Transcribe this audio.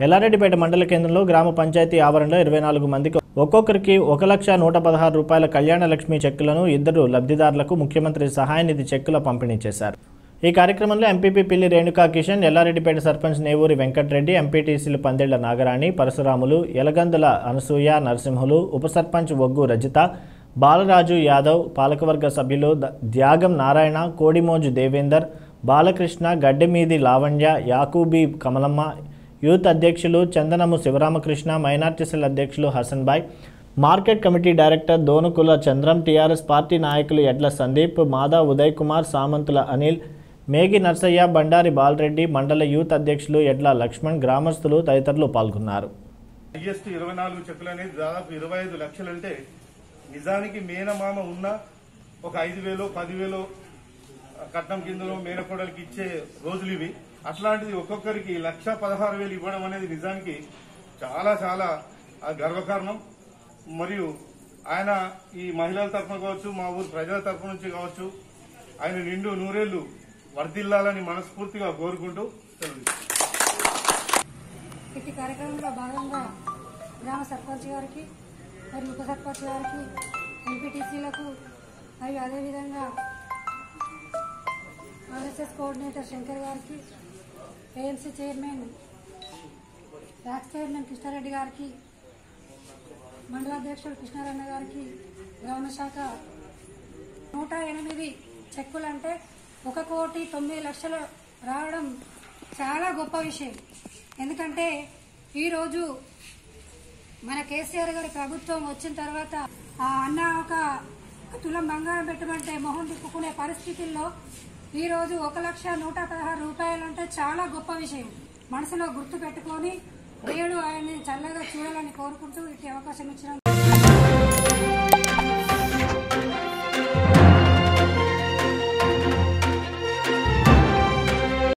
ఎల్లారెడ్డిపేట మండల కేంద్రంలో గ్రామ పంచాయతీ ఆవరణలో 24 మందికి ఒక్కొక్కరికి 1,116 రూపాయల కళ్యాణ లక్ష్మి చెక్కులను 2 లబ్ధిదారులకు ముఖ్యమంత్రి సహాయ నిధి చెక్కుల పంపిణీ చేశారు। ఈ కార్యక్రమంలో ఎంపీపీ పిల్లి రేణుకా కిషన్, ఎల్లారెడ్డిపేట సర్పంచ్ నేవూరి వెంకటరెడ్డి, ఎంపీటీసీలు పందేళ్ల నాగరాణి, పరశురాములు, యలగందుల అనసూయ, నరసింహులు, ఉప సర్పంచ్ ఒగ్గు రజిత, బాలరాజు యాదవ్, పాలకవర్గ సభ్యులు త్యాగం నారాయణ, కోడిమోజు దేవేందర్, బాలకృష్ణ, గడ్డెమీది లావణ్య, యాకూబీ కమలమ్మ, యూత్ అధ్యక్షులు చందనము శివరామకృష్ణ, మైనార్టీ సెల్ అధ్యక్షులు హసన్ బాయ్, market committee director Donukula Chandram, TRS party నాయకులు ఎడ్ల సందీప్, మాదా ఉదయ్ కుమార్, సామంతుల అనిల్, మేగి నర్సయ్య, బండారి బాలరెడ్డి, మండల యూత్ అధ్యక్షులు ఎడ్ల లక్ష్మణ్, గ్రామస్తులు తదితరులు పాల్గొన్నారు। GST 24 చెక్కులు అనేది దాదాపు 25 లక్షలు అంటే నిజానికి మేనమామ ఉన్న ఒక 5,000 10,000 కట్నం కిందలో మేనకోడలికి ఇచ్చే రోజులు ఇవి। అట్లాంటిది ఒక్కొక్కరికి 1,16,000 ఇవ్వడం అనేది నిజానికి చాలా చాలా గర్వకారణం। మరియు ఆయన ఈ మహిళల తరఫున కావచ్చు, మా ఊరు ప్రజల తరఫు నుంచి కావచ్చు, ఆయన నిండు నూరేళ్లు వర్ధిల్లాలని మనస్ఫూర్తిగా కోరుకుంటూ ఈ కార్యక్రమంలో భాగంగా గ్రామ సర్పంచ్ గారికి మరియు ఉప సర్పంచ్ గారికి, ఎంపీటీసీలకు మరియు అదేవిధంగా ఆర్ఎస్ఎస్ కోఆర్డినేటర్ శంకర్ గారికి, AMC chairman vice chairman Krishna Reddy గారికి, మండలాధ్యక్షుడు కృష్ణారన్న గారికి, గ్రామ శాఖ 108 చెక్కులంటే 1,09,00,000 రావడం చాలా గొప్ప విషయం। ఎందుకంటే ఈరోజు మన కేసీఆర్ గారి ప్రభుత్వం వచ్చిన తర్వాత ఆ అన్న ఒక తులం బంగారం పెట్టమంటే మొహం తిప్పుకునే పరిస్థితుల్లో ఈరోజు 1,116 రూపాయలంటే చాలా గొప్ప విషయం। మనసులో గుర్తు పెట్టుకొని దేవుడు ఆయన్ని చల్లగా చూడాలని కోరుకుంటూ ఇట్టి అవకాశం ఇచ్చిన